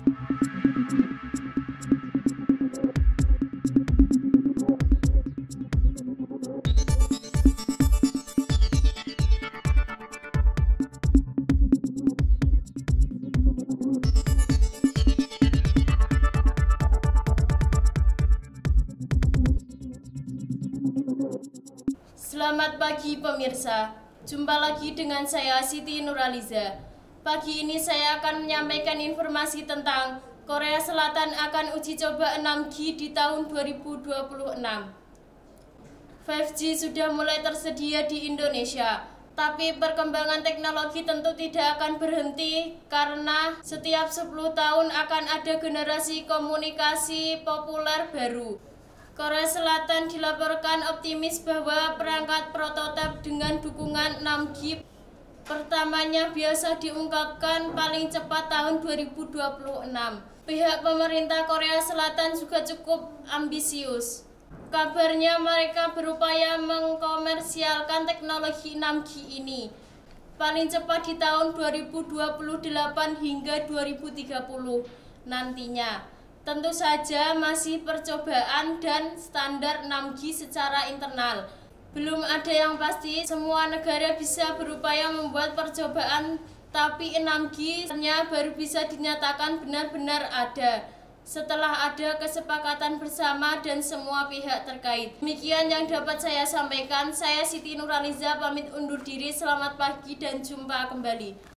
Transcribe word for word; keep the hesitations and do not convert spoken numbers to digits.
Selamat pagi pemirsa, jumpa lagi dengan saya Siti Nuraliza. Pagi ini saya akan menyampaikan informasi tentang Korea Selatan akan uji coba enam G di tahun dua ribu dua puluh enam. lima G sudah mulai tersedia di Indonesia, tapi perkembangan teknologi tentu tidak akan berhenti karena setiap sepuluh tahun akan ada generasi komunikasi populer baru. Korea Selatan dilaporkan optimis bahwa perangkat prototipe dengan dukungan enam G pertamanya biasa diungkapkan paling cepat tahun dua ribu dua puluh enam. Pihak pemerintah Korea Selatan juga cukup ambisius. Kabarnya mereka berupaya mengkomersialkan teknologi enam G ini paling cepat di tahun dua ribu dua puluh delapan hingga dua ribu tiga puluh nantinya. Tentu saja masih percobaan dan standar enam G secara internal. Belum ada yang pasti, semua negara bisa berupaya membuat percobaan, tapi enam G-nya baru bisa dinyatakan benar-benar ada setelah ada kesepakatan bersama dan semua pihak terkait. Demikian yang dapat saya sampaikan. Saya Siti Nuraliza pamit undur diri. Selamat pagi dan jumpa kembali.